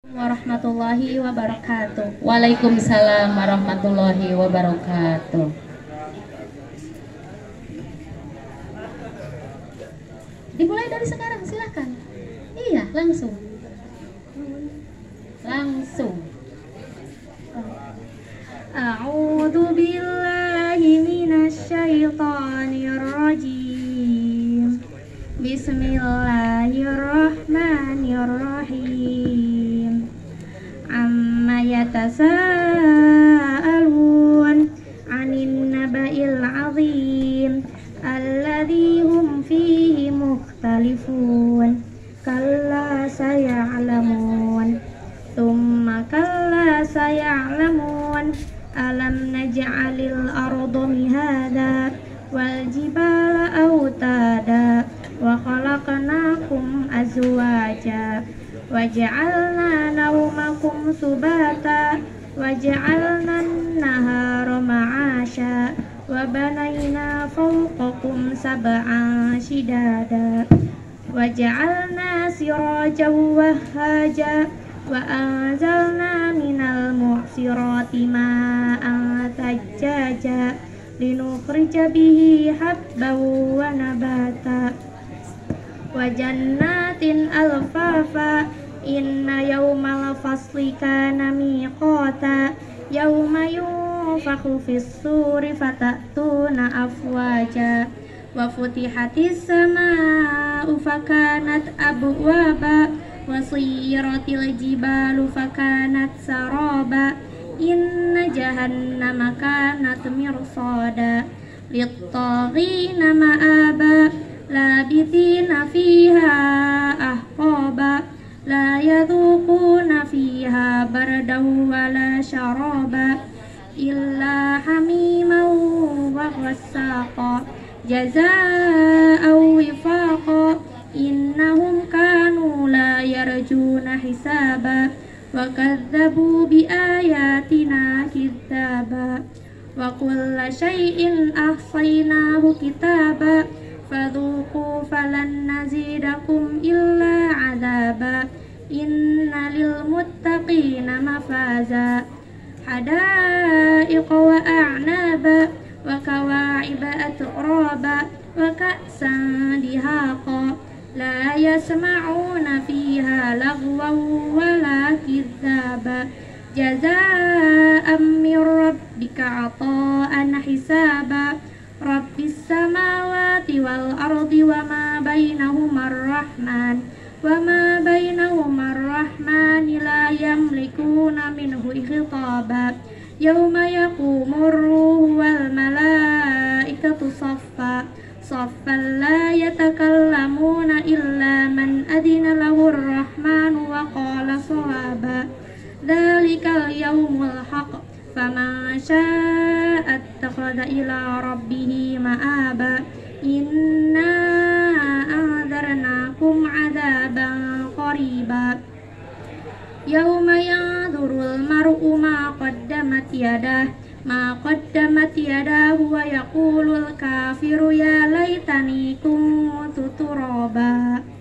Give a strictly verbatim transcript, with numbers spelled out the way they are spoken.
Warahmatullahi wabarakatuh. Waalaikumsalam warahmatullahi wabarakatuh. Dimulai dari sekarang, silakan. Iya, langsung. Langsung. A'udzu billahi minasyaitonir rajim. Bismillahirrahmanirrahim. Amma yatasaalun 'anin naba'il 'azim alladzi hum fihi mukhtalifun. Kalla saya'lamun. Tsumma kalla saya'lamun. Alam naj'alil arda mihada wal jibala autada wa khalaqnakum azwaja wa ja'alna naumakum subata wa ja'alna an-nahara ma'asha wa banayna fawqakum sab'an shidada wa ja'alna sirajan wahhaja wa anzalna minal mu'sirati ma'an thajjaja linukhrija bihi habban wa nabata wa jannatin alfafa. Inna yawmal fasli kana miqata yawma yunfakhu fis suri fatatuna afwaja wa futihatis samaa'u fakanat abwaba wa siyiratil jibalu fakanat saraba. Inna jahannama kanat mirsada lit-taghina ma'aba labithina fiha ahqaba la yadhuquna fiha bardan wala syaraba illa hamiman wa ghassaqa jazaa'an wifaqa. Innahum kanu la yarjuna hisaba wa kadzabu bi ayatina kidzaba wa kulla syai'in ahsaynahu kitaba fadhuqu falan nazidakum illa azaba. Inna lil muttaqina mafaza hadaiqa wa a'naba wa kawa'iba atraba wa ka'san dihaqa la yasma'una fiha lagwan wala kidzaba jazaa'an min rabbika 'ata'an hisaba. Rabbis samawati wal ardi wa ma bainahuma ar-rahman wa ma bainahuma ar-rahman la yamlikuna minhu khitaba yawma yaqumur ruhu wal malaikatu saffa saffan la yatakallamuna illa man adina lahu ar-rahmanu wa qala shawaba. Dzalikal yawmul haqq faman syaa'a ittakhadha ila rabbihi ma'aba. Inna a'dzarnakum 'adzaban qariba yauma yanzurul mar'u ma qaddamat yadah ma qaddamat yadahu wa yaqulul kafiru ya laitani kuntu turaba.